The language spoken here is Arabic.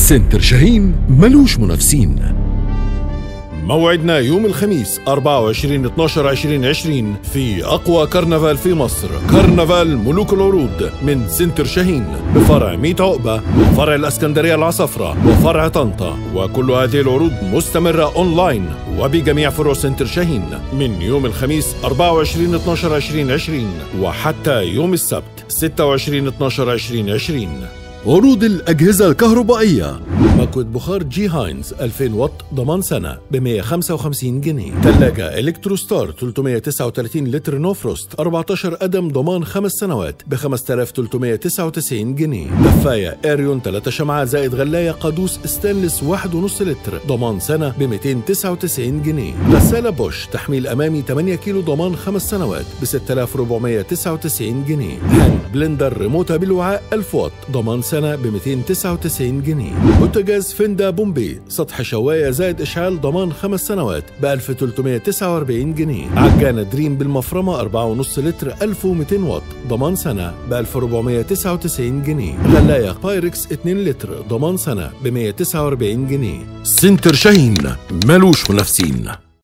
سنتر شاهين ملوش منافسين. موعدنا يوم الخميس 24/12/2020 في أقوى كرنفال في مصر، كرنفال ملوك العروض من سنتر شاهين بفرع ميت عقبة وفرع الإسكندرية العصفرة وفرع طنطا، وكل هذه العروض مستمرة أونلاين وبجميع فروع سنتر شاهين من يوم الخميس 24/12/2020 وحتى يوم السبت 26/12/2020. عروض الأجهزة الكهربائية: مكوة بخار جي هاينز 2000 واط ضمان سنة ب 155 جنيه. ثلاجة إلكتروستار 339 لتر نو فروست 14 قدم ضمان 5 سنوات ب 5399 جنيه. دفاية إيريون 3 شمعة زائد غلاية قادوس ستانلس 1.5 لتر ضمان سنة ب 299 جنيه. غسالة بوش تحميل أمامي 8 كيلو ضمان 5 سنوات ب 6499 جنيه. هاند بلندر ريموتة بالوعاء 1000 واط ضمان سنة ب 299 جنيه. بوتاجاز فندا بومبي سطح شواية زائد إشعال ضمان 5 سنوات ب 1349 جنيه. عجانة دريم بالمفرمة 4.5 لتر 1200 واط ضمان سنة ب 1499 جنيه. غلاية بايركس 2 لتر ضمان سنة ب 149 جنيه. سنتر شاهين ملوش منافسين.